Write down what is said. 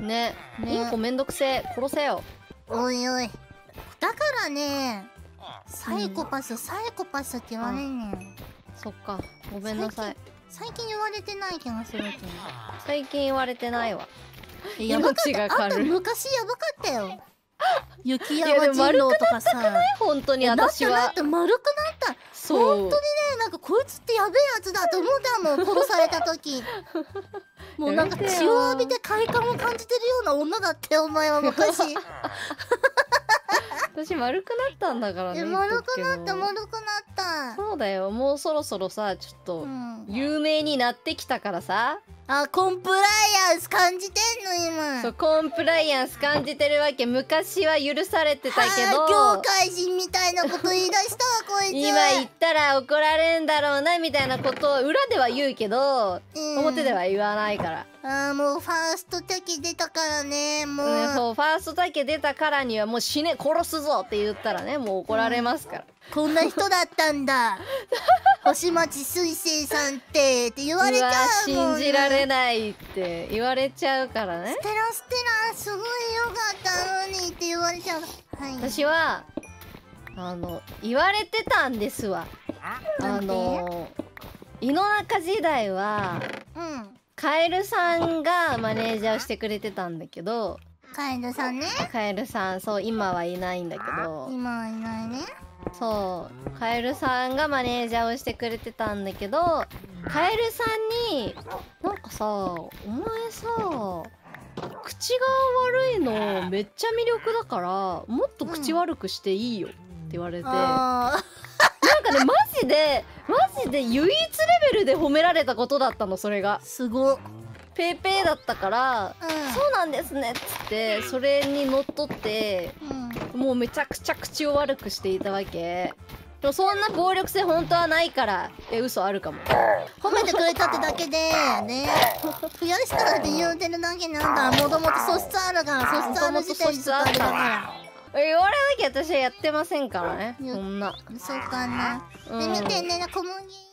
ね、インコめんどくせえ、殺せよ。 おいおい。だからね、サイコパスって言われんねん。 そっか、ごめんなさい。 最近言われてない気がするけど。 最近言われてないわ。 やばかった。 命が軽い。 あんた昔やばかったよ。雪山人狼とかさ。 本当に私は。 だって丸くなった。 そう。 本当にね、なんかこいつってやべえやつだと思ったもん、殺された時。もうなんか血を浴びて快感を感じてるような女だってお前は昔。 私丸くなったんだからね。 丸くなった。 そうだよ、もうそろそろさ、ちょっと有名になってきたからさ。 あ、コンプライアンス感じてんの今。 そう、コンプライアンス感じてるわけ。昔は許されてたけど、 業界人みたいなこと言い出したわこいつ。 今言ったら怒られんだろうなみたいなことを裏では言うけど、表では言わないから。 もうファースト敵出たからね、もう。 そう、ファーストだけ出たからにはもう死ね、殺すぞって言ったらね、もう怒られますから。 こんな人だったんだ。星町水星さんって言われちゃうもん。 信じられないって言われちゃうからね。 ステラすごいよかったのにって言われちゃう。はい。 私は言われてたんですわ。井の中時代は、カエルさんがマネージャーをしてくれてたんだけど。 カエルさんね。 カエルさん、そう、今はいないんだけど。 今はいないね。 そう、カエルさんがマネージャーをしてくれてたんだけど、カエルさんになんかさ、お前さ、口が悪いのめっちゃ魅力だからもっと口悪くしていいよって言われて、なんかね、マジで唯一レベルで褒められたことだったの、それが。 すごっ。 ペーペーだったから、そうなんですねっつってそれにのっとって、もうめちゃくちゃ口を悪くしていたわけ。でもそんな暴力性本当はないから。嘘あるかも。 褒めてくれたってだけでね、増やしたらって言うてるだけなんだ。もともと素質あるから、素質ある時点であれだから。 言われなきゃ私はやってませんからね、そんな。 そうかな。で見てね、小麦。